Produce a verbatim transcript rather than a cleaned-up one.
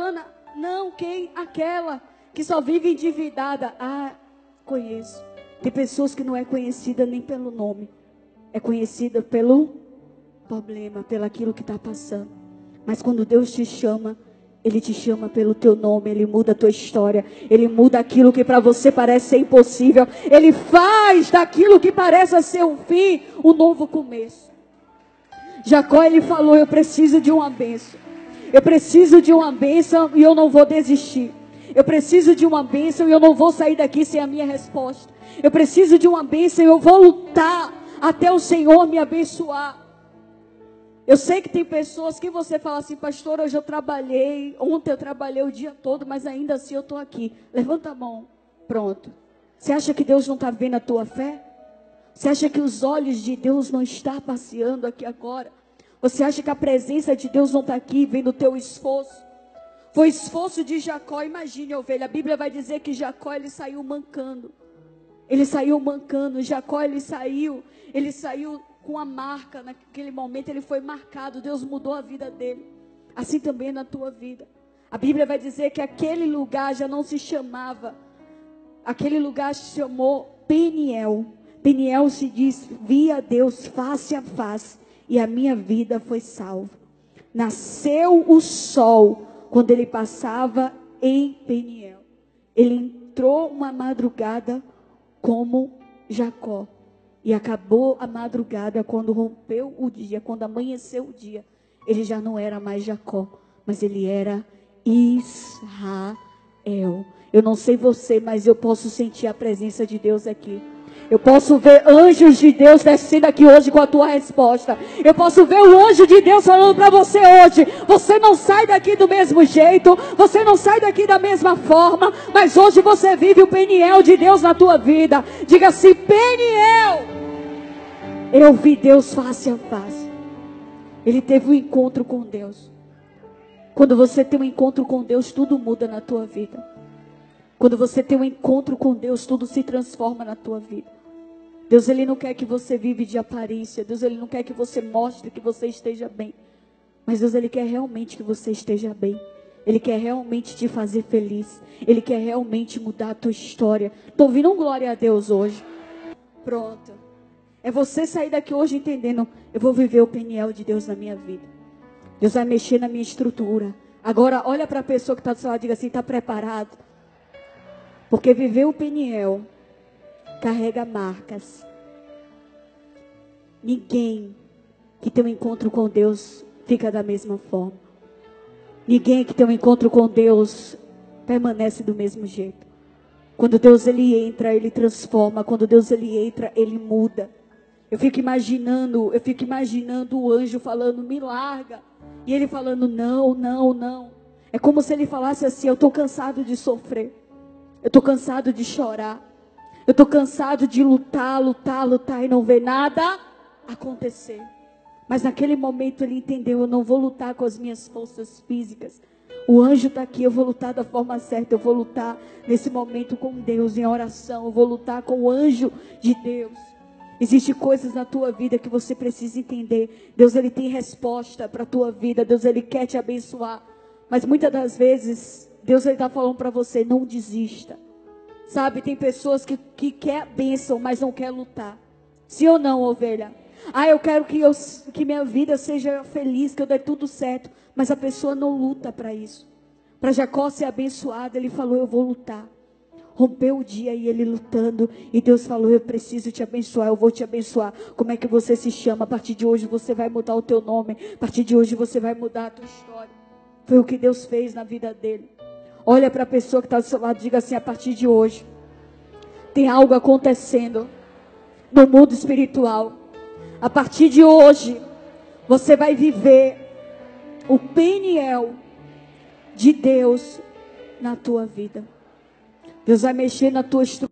fulana. Não, quem? Aquela que só vive endividada. Ah, conheço. Tem pessoas que não é conhecida nem pelo nome. É conhecida pelo problema, pelo aquilo que está passando. Mas quando Deus te chama, Ele te chama pelo teu nome. Ele muda a tua história. Ele muda aquilo que para você parece ser impossível. Ele faz daquilo que parece ser um fim, um novo começo. Jacó, ele falou, eu preciso de uma bênção. Eu preciso de uma bênção e eu não vou desistir. Eu preciso de uma bênção e eu não vou sair daqui sem a minha resposta. Eu preciso de uma bênção e eu vou lutar até o Senhor me abençoar. Eu sei que tem pessoas que você fala assim, pastor, hoje eu trabalhei, ontem eu trabalhei o dia todo, mas ainda assim eu estou aqui. Levanta a mão. Pronto. Você acha que Deus não está vendo a tua fé? Você acha que os olhos de Deus não estão passeando aqui agora? Você acha que a presença de Deus não está aqui vendo o teu esforço? Foi esforço de Jacó, imagine, ovelha. A Bíblia vai dizer que Jacó, ele saiu mancando. Ele saiu mancando. Jacó, ele saiu, ele saiu com a marca. Naquele momento ele foi marcado. Deus mudou a vida dele. Assim também na tua vida. A Bíblia vai dizer que aquele lugar já não se chamava. Aquele lugar se chamou Peniel. Peniel se diz, vi a Deus face a face. E a minha vida foi salva. Nasceu o sol quando ele passava em Peniel. Ele entrou uma madrugada como Jacó. E acabou a madrugada quando rompeu o dia, quando amanheceu o dia. Ele já não era mais Jacó, mas ele era Israel. Eu não sei você, mas eu posso sentir a presença de Deus aqui. Eu posso ver anjos de Deus descendo aqui hoje com a tua resposta. Eu posso ver o anjo de Deus falando para você hoje. Você não sai daqui do mesmo jeito. Você não sai daqui da mesma forma. Mas hoje você vive o Peniel de Deus na tua vida. Diga assim, Peniel. Eu vi Deus face a face. Ele teve um encontro com Deus. Quando você tem um encontro com Deus, tudo muda na tua vida. Quando você tem um encontro com Deus, tudo se transforma na tua vida. Deus, Ele não quer que você vive de aparência. Deus, Ele não quer que você mostre que você esteja bem. Mas Deus, Ele quer realmente que você esteja bem. Ele quer realmente te fazer feliz. Ele quer realmente mudar a tua história. Estou ouvindo um glória a Deus hoje. Pronto. É você sair daqui hoje entendendo, eu vou viver o Peniel de Deus na minha vida. Deus vai mexer na minha estrutura. Agora, olha para a pessoa que está do seu lado e diga assim, está preparado? Porque viver o Peniel carrega marcas. Ninguém que tem um encontro com Deus fica da mesma forma. Ninguém que tem um encontro com Deus permanece do mesmo jeito. Quando Deus ele entra, ele transforma. Quando Deus ele entra, ele muda. Eu fico imaginando, eu fico imaginando o anjo falando, me larga. E ele falando, não, não, não. É como se ele falasse assim, eu estou cansado de sofrer. Eu estou cansado de chorar. Eu estou cansado de lutar, lutar, lutar e não ver nada acontecer. Mas naquele momento ele entendeu, eu não vou lutar com as minhas forças físicas. O anjo está aqui, eu vou lutar da forma certa. Eu vou lutar nesse momento com Deus, em oração. Eu vou lutar com o anjo de Deus. Existem coisas na tua vida que você precisa entender. Deus ele tem resposta para a tua vida. Deus ele quer te abençoar. Mas muitas das vezes Deus está falando para você, não desista. Sabe, tem pessoas que, que quer bênção, mas não quer lutar. Sim ou não, ovelha? Ah, eu quero que, eu, que minha vida seja feliz, que eu dê tudo certo. Mas a pessoa não luta para isso. Para Jacó ser abençoado, ele falou, eu vou lutar. Rompeu o dia e ele lutando. E Deus falou, eu preciso te abençoar, eu vou te abençoar. Como é que você se chama? A partir de hoje você vai mudar o teu nome. A partir de hoje você vai mudar a tua história. Foi o que Deus fez na vida dele. Olha para a pessoa que está do seu lado e diga assim, a partir de hoje, tem algo acontecendo no mundo espiritual. A partir de hoje, você vai viver o Peniel de Deus na tua vida. Deus vai mexer na tua estrutura.